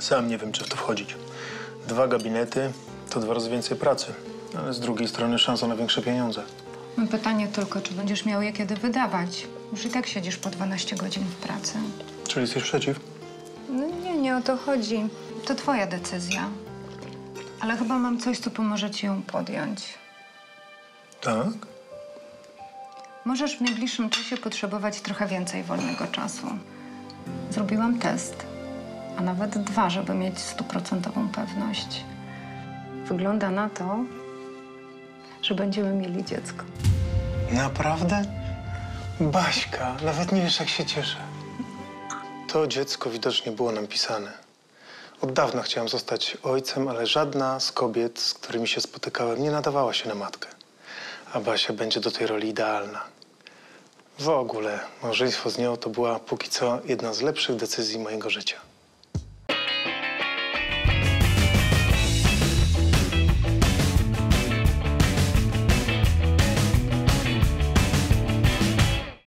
Sam nie wiem, czy w to wchodzić. 2 gabinety to 2 razy więcej pracy, ale z drugiej strony szansa na większe pieniądze. No pytanie tylko, czy będziesz miał je kiedy wydawać. Już i tak siedzisz po 12 godzin w pracy. Czyli jesteś przeciw? No nie o to chodzi. To twoja decyzja. Ale chyba mam coś, co pomoże ci ją podjąć. Tak? Możesz w najbliższym czasie potrzebować trochę więcej wolnego czasu. Zrobiłam test, a nawet 2, żeby mieć 100% pewność. Wygląda na to, że będziemy mieli dziecko. Naprawdę? Baśka, nawet nie wiesz, jak się cieszę. To dziecko widocznie było nam pisane. Od dawna chciałem zostać ojcem, ale żadna z kobiet, z którymi się spotykałem, nie nadawała się na matkę. A Basia będzie do tej roli idealna. W ogóle małżeństwo z nią to była póki co jedna z lepszych decyzji mojego życia.